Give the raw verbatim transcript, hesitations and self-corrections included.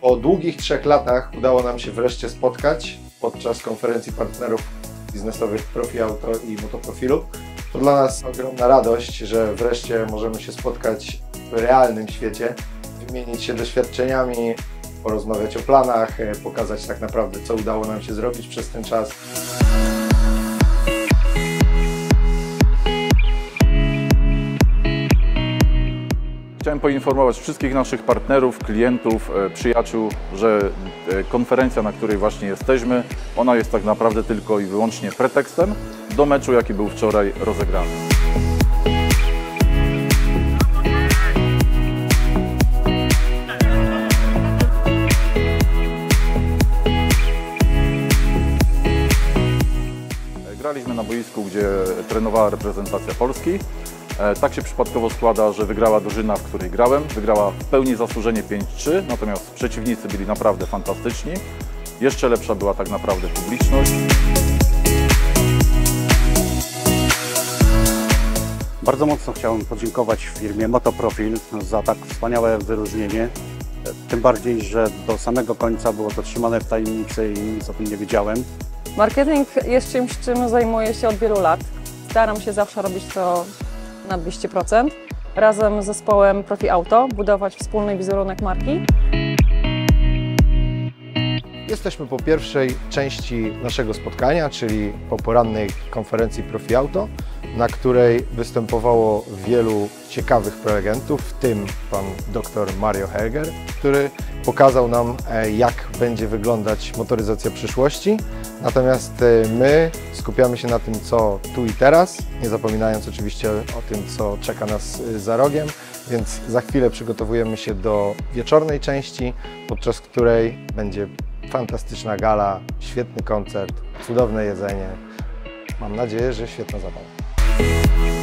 Po długich trzech latach udało nam się wreszcie spotkać podczas konferencji partnerów biznesowych Profi Auto i Motoprofilu. To dla nas ogromna radość, że wreszcie możemy się spotkać w realnym świecie, wymienić się doświadczeniami, porozmawiać o planach, pokazać tak naprawdę, co udało nam się zrobić przez ten czas. Chciałem poinformować wszystkich naszych partnerów, klientów, przyjaciół, że konferencja, na której właśnie jesteśmy, ona jest tak naprawdę tylko i wyłącznie pretekstem do meczu, jaki był wczoraj rozegrany. Graliśmy na boisku, gdzie trenowała reprezentacja Polski. Tak się przypadkowo składa, że wygrała drużyna, w której grałem. Wygrała w pełni zasłużenie pięć trzy, natomiast przeciwnicy byli naprawdę fantastyczni. Jeszcze lepsza była tak naprawdę publiczność. Bardzo mocno chciałem podziękować firmie Motoprofil za tak wspaniałe wyróżnienie. Tym bardziej, że do samego końca było to trzymane w tajemnicy i nic o tym nie wiedziałem. Marketing jest czymś, czym zajmuję się od wielu lat. Staram się zawsze robić to na dwieście procent. Razem z zespołem Profi Auto budować wspólny wizerunek marki. Jesteśmy po pierwszej części naszego spotkania, czyli po porannej konferencji Profi Auto, na której występowało wielu ciekawych prelegentów, w tym pan dr Mario Herger, który pokazał nam, jak będzie wyglądać motoryzacja przyszłości. Natomiast my skupiamy się na tym, co tu i teraz, nie zapominając oczywiście o tym, co czeka nas za rogiem, więc za chwilę przygotowujemy się do wieczornej części, podczas której będzie fantastyczna gala, świetny koncert, cudowne jedzenie. Mam nadzieję, że świetna zabawa.